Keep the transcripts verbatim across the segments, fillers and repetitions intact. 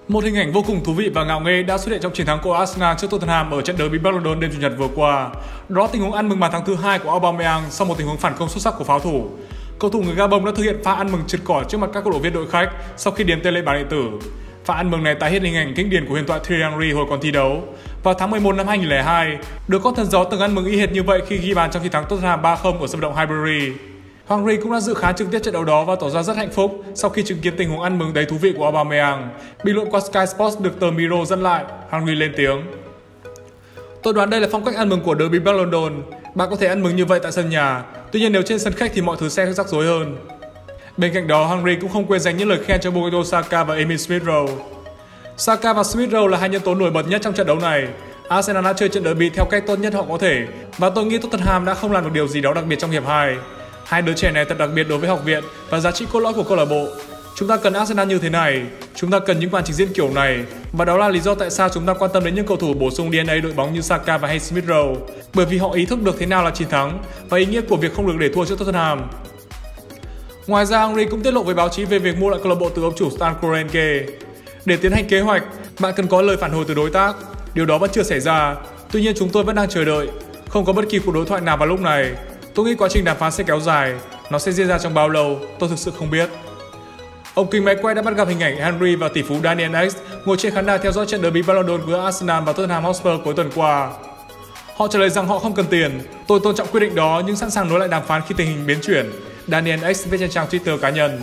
Một hình ảnh vô cùng thú vị và ngạo nghễ đã xuất hiện trong chiến thắng của Arsenal trước Tottenham ở trận derby Bắc London đêm Chủ nhật vừa qua. Đó là tình huống ăn mừng bàn thắng thứ hai của Aubameyang sau một tình huống phản công xuất sắc của pháo thủ. Cầu thủ người Gabon đã thực hiện pha ăn mừng trượt cỏ trước mặt các cổ động viên đội khách sau khi điền tên lên bàn điện tử. Pha ăn mừng này tái hiện hình ảnh kinh điển của huyền thoại Thierry Henry hồi còn thi đấu. Vào tháng mười một năm hai nghìn không trăm lẻ hai, đứa con thần gió từng ăn mừng y hệt như vậy khi ghi bàn trong chiến thắng Tottenham ba không ở sân vận động Highbury. Henry cũng đã dự khán trực tiếp trận đấu đó và tỏ ra rất hạnh phúc sau khi chứng kiến tình huống ăn mừng đầy thú vị của Aubameyang. Bình luận qua Sky Sports được tờ Mirror dẫn lại, Henry lên tiếng: "Tôi đoán đây là phong cách ăn mừng của derby Bắc London. Bạn có thể ăn mừng như vậy tại sân nhà, tuy nhiên nếu trên sân khách thì mọi thứ sẽ rắc rối hơn." Bên cạnh đó, Henry cũng không quên dành những lời khen cho Bukayo Saka và Emil Smith Rowe. Saka và Smith Rowe là hai nhân tố nổi bật nhất trong trận đấu này. Arsenal đã chơi trận derby theo cách tốt nhất họ có thể và tôi nghĩ Tottenham đã không làm được điều gì đó đặc biệt trong hiệp hai. Hai đứa trẻ này thật đặc biệt đối với học viện và giá trị cốt lõi của câu lạc bộ. Chúng ta cần Arsenal như thế này, chúng ta cần những màn trình diễn kiểu này và đó là lý do tại sao chúng ta quan tâm đến những cầu thủ bổ sung đê en a đội bóng như Saka và hay Smith Rowe, bởi vì họ ý thức được thế nào là chiến thắng và ý nghĩa của việc không được để thua trước Tottenham. Ngoài ra, Henry cũng tiết lộ với báo chí về việc mua lại câu lạc bộ từ ông chủ Stan Kroenke. Để tiến hành kế hoạch, bạn cần có lời phản hồi từ đối tác. Điều đó vẫn chưa xảy ra, tuy nhiên chúng tôi vẫn đang chờ đợi. Không có bất kỳ cuộc đối thoại nào vào lúc này. Tôi nghĩ quá trình đàm phán sẽ kéo dài. Nó sẽ diễn ra trong bao lâu, tôi thực sự không biết. Ông King máy quay đã bắt gặp hình ảnh Henry và tỷ phú Daniel X ngồi trên khán đài theo dõi trận derby Bắc London giữa Arsenal và Tottenham Hotspur cuối tuần qua. Họ trả lời rằng họ không cần tiền. Tôi tôn trọng quyết định đó nhưng sẵn sàng nối lại đàm phán khi tình hình biến chuyển. Daniel X viết trên trang Twitter cá nhân.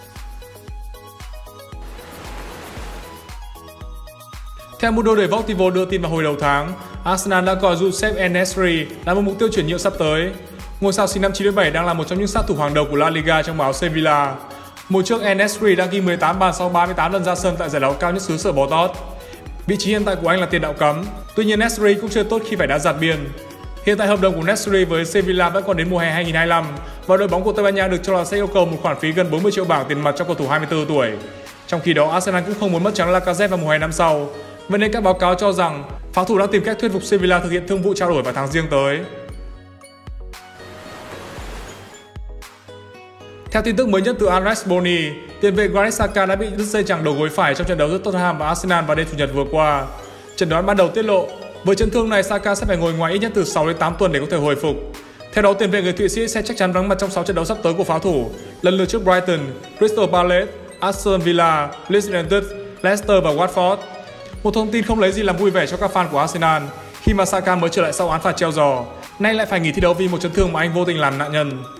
Theo Mundo Deportivo đưa tin vào hồi đầu tháng, Arsenal đã coi Youssef En-Nesyri là một mục tiêu chuyển nhượng sắp tới. Ngôi sao sinh năm chín mươi bảy đang là một trong những sát thủ hàng đầu của La Liga trong áo Sevilla. Mùa trước, En-Nesyri đã ghi mười tám bàn sau ba mươi tám lần ra sân tại giải đấu cao nhất xứ sở bò tót. Vị trí hiện tại của anh là tiền đạo cấm, tuy nhiên Nesyri cũng chơi tốt khi phải đá giạt biên. Hiện tại hợp đồng của Nesyri với Sevilla vẫn còn đến mùa hè hai nghìn không trăm hai mươi lăm và đội bóng của Tây Ban Nha được cho là sẽ yêu cầu một khoản phí gần bốn mươi triệu bảng tiền mặt cho cầu thủ hai mươi tư tuổi. Trong khi đó, Arsenal cũng không muốn mất trắng Lacazette vào mùa hè năm sau. Vậy nên các báo cáo cho rằng pháo thủ đang tìm cách thuyết phục Sevilla thực hiện thương vụ trao đổi vào tháng giêng tới. Theo tin tức mới nhất từ Andres Boni, tiền vệ Granit Xhaka đã bị đứt dây chằng đầu gối phải trong trận đấu giữa Tottenham và Arsenal vào đêm Chủ nhật vừa qua. Chẩn đoán ban đầu tiết lộ, với chấn thương này Xhaka sẽ phải ngồi ngoài ít nhất từ sáu đến tám tuần để có thể hồi phục. Theo đó, tiền vệ người Thụy Sĩ sẽ chắc chắn vắng mặt trong sáu trận đấu sắp tới của pháo thủ, lần lượt trước Brighton, Crystal Palace, Aston Villa, Leeds United, Leicester và Watford. Một thông tin không lấy gì làm vui vẻ cho các fan của Arsenal khi mà Xhaka mới trở lại sau án phạt treo giò, nay lại phải nghỉ thi đấu vì một chấn thương mà anh vô tình làm nạn nhân.